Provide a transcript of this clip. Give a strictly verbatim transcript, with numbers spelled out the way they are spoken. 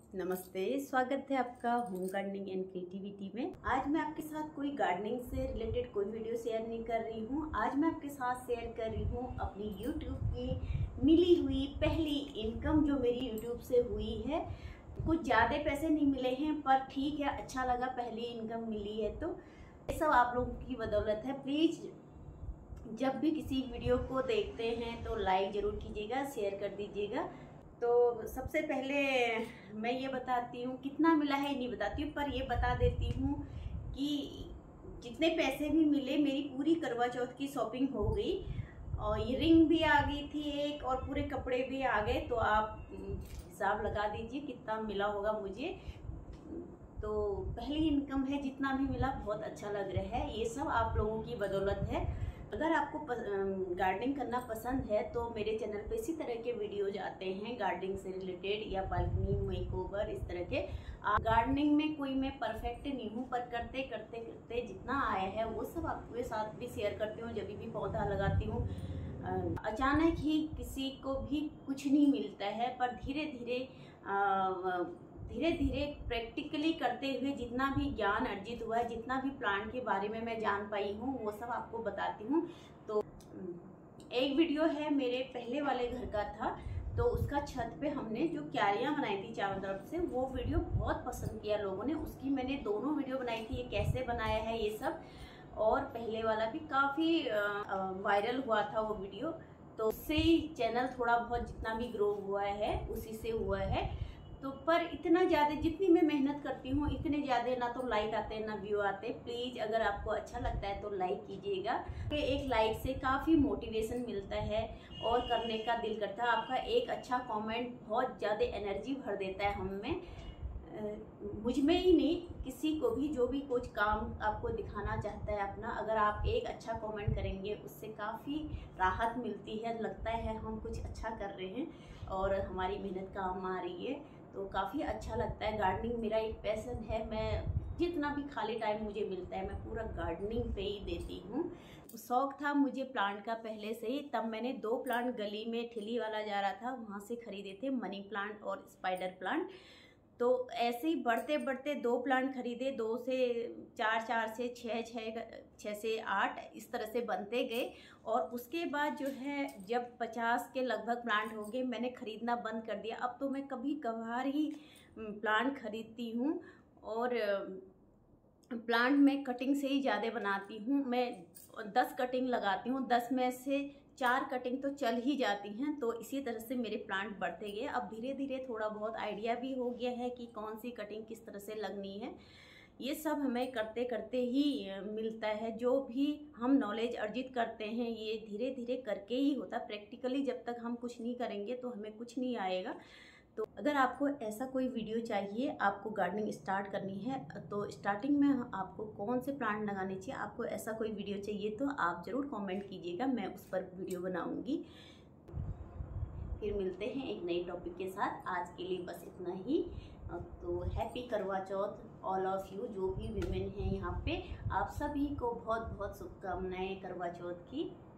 नमस्ते, स्वागत है आपका होम गार्डनिंग एंड क्रिएटिविटी में। आज मैं आपके साथ कोई गार्डनिंग से रिलेटेड कोई वीडियो शेयर नहीं कर रही हूँ। आज मैं आपके साथ शेयर कर रही हूँ अपनी यूट्यूब की मिली हुई पहली इनकम जो मेरी यूट्यूब से हुई है। कुछ ज़्यादा पैसे नहीं मिले हैं पर ठीक है, अच्छा लगा, पहली इनकम मिली है। तो ये सब आप लोगों की बदौलत है। प्लीज़ जब भी किसी वीडियो को देखते हैं तो लाइक ज़रूर कीजिएगा, शेयर कर दीजिएगा। तो सबसे पहले मैं ये बताती हूँ, कितना मिला है नहीं बताती हूँ, पर ये बता देती हूँ कि जितने पैसे भी मिले मेरी पूरी करवा चौथ की शॉपिंग हो गई और ये रिंग भी आ गई थी एक और पूरे कपड़े भी आ गए। तो आप हिसाब लगा दीजिए कितना मिला होगा मुझे। तो पहली इनकम है, जितना भी मिला बहुत अच्छा लग रहा है। ये सब आप लोगों की बदौलत है। अगर आपको गार्डनिंग करना पसंद है तो मेरे चैनल पे इसी तरह के वीडियोज आते हैं गार्डनिंग से रिलेटेड या बालकनी मेकओवर, इस तरह के। गार्डनिंग में कोई मैं परफेक्ट नहीं हूँ, पर करते करते करते जितना आया है वो सब आपके साथ भी शेयर करती हूँ। जब भी पौधा लगाती हूँ अचानक ही किसी को भी कुछ नहीं मिलता है, पर धीरे धीरे धीरे धीरे प्रैक्टिकली करते हुए जितना भी ज्ञान अर्जित हुआ है, जितना भी प्लांट के बारे में मैं जान पाई हूँ, वो सब आपको बताती हूँ। तो एक वीडियो है मेरे पहले वाले घर का था, तो उसका छत पे हमने जो क्यारियाँ बनाई थी चारों तरफ से, वो वीडियो बहुत पसंद किया लोगों ने। उसकी मैंने दोनों वीडियो बनाई थी, ये कैसे बनाया है ये सब, और पहले वाला भी काफ़ी वायरल हुआ था वो वीडियो। तो उससे ही चैनल थोड़ा बहुत जितना भी ग्रो हुआ है उसी से हुआ है। तो पर इतना ज़्यादा जितनी मैं मेहनत करती हूँ इतने ज़्यादा ना तो लाइक आते हैं ना व्यू आते। प्लीज़ अगर आपको अच्छा लगता है तो लाइक कीजिएगा। एक लाइक से काफ़ी मोटिवेशन मिलता है और करने का दिल करता है। आपका एक अच्छा कमेंट बहुत ज़्यादा एनर्जी भर देता है हम में, मुझ में ही नहीं, किसी को भी जो भी कुछ काम आपको दिखाना चाहता है अपना, अगर आप एक अच्छा कमेंट करेंगे उससे काफ़ी राहत मिलती है। लगता है हम कुछ अच्छा कर रहे हैं और हमारी मेहनत काम आ रही है, तो काफ़ी अच्छा लगता है। गार्डनिंग मेरा एक पैशन है। मैं जितना भी खाली टाइम मुझे मिलता है मैं पूरा गार्डनिंग पे ही देती हूँ। शौक था मुझे प्लांट का पहले से ही। तब मैंने दो प्लांट गली में ठेली वाला जा रहा था वहाँ से खरीदे थे, मनी प्लांट और स्पाइडर प्लांट। तो ऐसे ही बढ़ते बढ़ते दो प्लांट खरीदे, दो से चार, चार से छः, छः छः से आठ, इस तरह से बनते गए। और उसके बाद जो है जब पचास के लगभग प्लांट हो गए मैंने ख़रीदना बंद कर दिया। अब तो मैं कभी कभार ही प्लांट खरीदती हूँ और प्लांट में कटिंग से ही ज़्यादा बनाती हूँ। मैं दस कटिंग लगाती हूँ, दस में से चार कटिंग तो चल ही जाती हैं। तो इसी तरह से मेरे प्लांट बढ़ते गए। अब धीरे धीरे थोड़ा बहुत आइडिया भी हो गया है कि कौन सी कटिंग किस तरह से लगनी है। ये सब हमें करते करते ही मिलता है। जो भी हम नॉलेज अर्जित करते हैं ये धीरे धीरे करके ही होता। प्रैक्टिकली जब तक हम कुछ नहीं करेंगे तो हमें कुछ नहीं आएगा। तो अगर आपको ऐसा कोई वीडियो चाहिए, आपको गार्डनिंग स्टार्ट करनी है, तो स्टार्टिंग में आपको कौन से प्लांट लगाने चाहिए, आपको ऐसा कोई वीडियो चाहिए तो आप ज़रूर कमेंट कीजिएगा, मैं उस पर वीडियो बनाऊंगी। फिर मिलते हैं एक नए टॉपिक के साथ। आज के लिए बस इतना ही। तो हैप्पी करवा चौथ ऑल ऑफ यू, जो भी विमेन हैं यहाँ पे, आप सभी को बहुत बहुत शुभकामनाएं करवा चौथ की।